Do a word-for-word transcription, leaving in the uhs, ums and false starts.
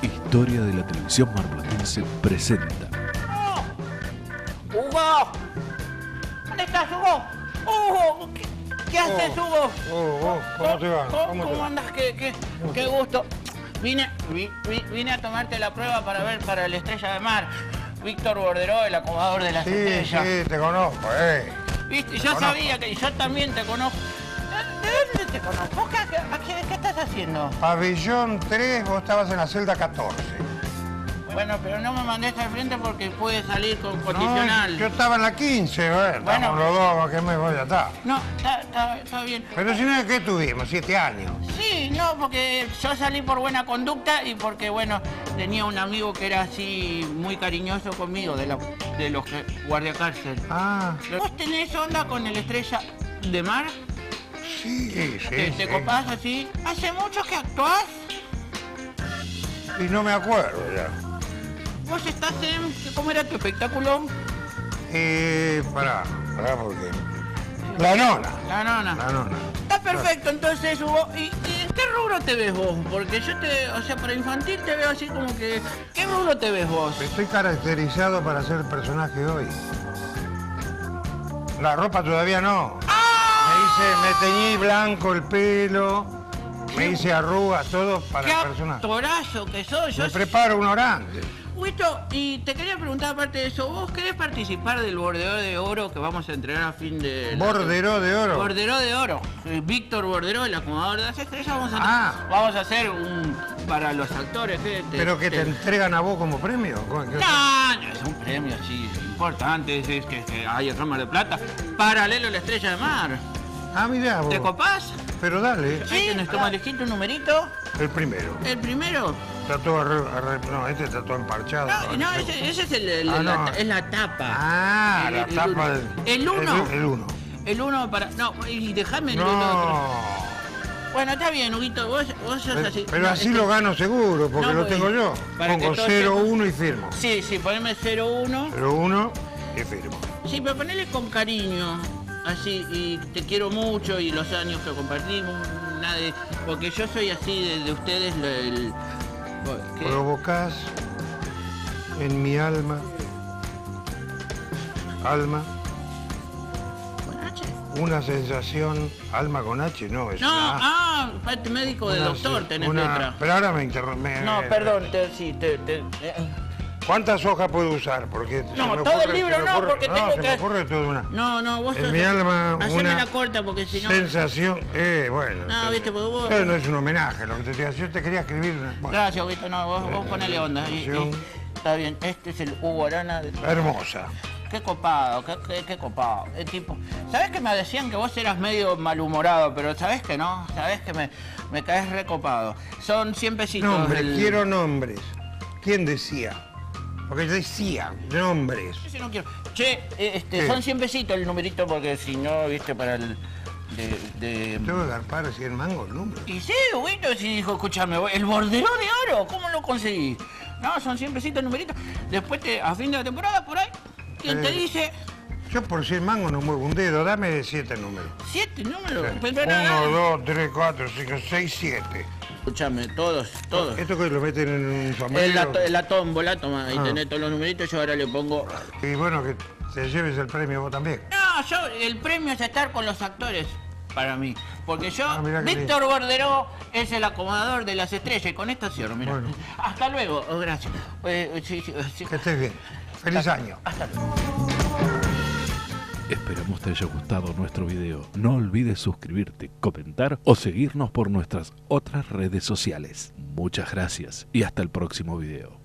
Historia de la televisión marplatense presenta. ¡Hugo! ¿Dónde estás, Hugo? ¡Hugo! ¿Qué, qué haces, Hugo? Hugo, ¿cómo te va? ¿Cómo, ¿Cómo, cómo te va? andas? ¿Qué, qué, qué gusto. Vine, vi, vi, vine a tomarte la prueba para ver para la Estrella de Mar. Víctor Borderó, el acomodador de las Sí, estrellas. sí, te conozco, eh. ¿Viste? Te Yo conozco. sabía que yo también te conozco. ¿De de dónde te conozco? ¿Qué, qué, qué, qué estás haciendo? Pabellón tres, vos estabas en la celda catorce. Bueno, pero no me mandes al frente porque puede salir con condicional. No, yo estaba en la quince, eh. Estamos Bueno. los dos, ¿qué me voy a estar? No, está, está, está bien. Pero si no es que tuvimos, siete años. Sí, no, porque yo salí por buena conducta y porque, bueno, tenía un amigo que era así muy cariñoso conmigo, de, la, de los que guardia cárcel. Ah, ¿Vos tenés onda con el Estrella de Mar? sí, sí, ¿Te, sí. te copás así? ¿Hace mucho que actuás? Y no me acuerdo ya. ¿Vos estás en... ¿Cómo era tu espectáculo? Eh, pará, pará porque... La nona. La nona. La nona. Está perfecto, entonces, Hugo. ¿Y, y en qué rubro te ves vos? Porque yo te... O sea, para infantil te veo así como que... ¿Qué rubro te ves vos? Estoy caracterizado para ser el personaje hoy. La ropa todavía no. Me hice, me teñí blanco el pelo, me hice arrugas, todo para ¡Qué el personaje. actorazo que sos! Yo Me preparo un orante. Huito, y te quería preguntar aparte de eso, ¿vos querés participar del Borderó de Oro que vamos a entregar a fin de... la- Borderó de oro. Borderó de Oro. Eh, Víctor Borderó, el acomodador de las estrellas, vamos a, Ah. vamos a hacer un... para los actores. ¿qué? Te- ¿Pero que te te- entregan a vos como premio? ¿Cómo- qué- No, no, es un premio así importante, es, es que, que hay otro Mar de Plata, paralelo a la Estrella de Mar. Ah, mirá vos. ¿Te copás? Pero dale, Sí, tenés toma elegiste un numerito. el primero. El primero. Está todo arre- arre- no, este está todo emparchado. No, no, ese, ese es el, el- Ah, la, no. es la tapa. Ah, El- la el tapa uno. del... El uno. El, el uno. El uno para... No, y déjame el otro. No. Bueno, está bien, Huguito, vos, vos sos Pero, así. pero No, así es que- lo gano seguro, porque No, lo porque- tengo yo. para que Pongo todos cero sepan. uno y firmo. Sí, sí, poneme cero uno. cero uno y firmo. Sí, pero ponele con cariño. Así, y te quiero mucho y los años que compartimos, nada de... Porque yo soy así de, de ustedes, el... el- ¿qué? Provocás en mi alma, alma, ¿Con H? una sensación, alma con H, no, es No, una A. ah, parte médico del Una doctor, se- tenés una- letra. Pero ahora me interrumpe. No, perdón, te, sí, te... te eh. ¿Cuántas hojas puedo usar? Porque se No, me todo el ocurre- libro se me no, ocurre- porque no, tengo se que- me ocurre toda una No, no, vos en sos... mi alma Haceme una la corta porque si no... sensación, eh, bueno. No, entonces, viste, porque vos- eso no es un homenaje, lo que te estoy haciendo. Yo te quería escribir una... bueno, Gracias, Huguito, no, vos, vos ponele onda. Y- y- Sensación. está bien, este es el Hugo Arana. de- hermosa. Qué copado, qué, qué, qué copado. Es tipo, ¿sabés que me decían que vos eras medio malhumorado? Pero ¿sabés que no? ¿Sabés que me, me caes recopado? Son cien pesitos. Nombres, el- quiero nombres. ¿Quién decía? Porque yo decía nombres. Ese no quiero. Che, eh, este, ¿Qué? son cien pesitos el numerito porque si no, viste, para el... De, de... Tengo que garpar cien mangos el número. Y sí, Huguito, si dijo, escúchame, el Borderó de Oro, ¿cómo lo conseguí? No, son cien pesitos el numerito. Después, te, a fin de la temporada, por ahí, ¿quién te Eh. dice? Yo por cien mangos no muevo un dedo, dame siete números. ¿Siete números? Sí. Pero nada. Uno, dos, tres, cuatro, cinco, seis, siete. Escúchame, todos, todos. Esto que lo meten en un En sombrero. la, to- en la tómbola, toma, ahí Ah. tenés todos los numeritos, yo ahora le pongo... Y bueno, que te lleves el premio vos también. No, yo, el premio es estar con los actores, para mí. Porque yo, Ah, mirá qué Víctor Borderó es el acomodador de las estrellas, y con esto cierro, mira. Bueno. Hasta luego, oh, gracias. Eh, sí, sí, sí. Que estés bien. Feliz año. Hasta luego. Esperamos te haya gustado nuestro video. No olvides suscribirte, comentar o seguirnos por nuestras otras redes sociales. Muchas gracias y hasta el próximo video.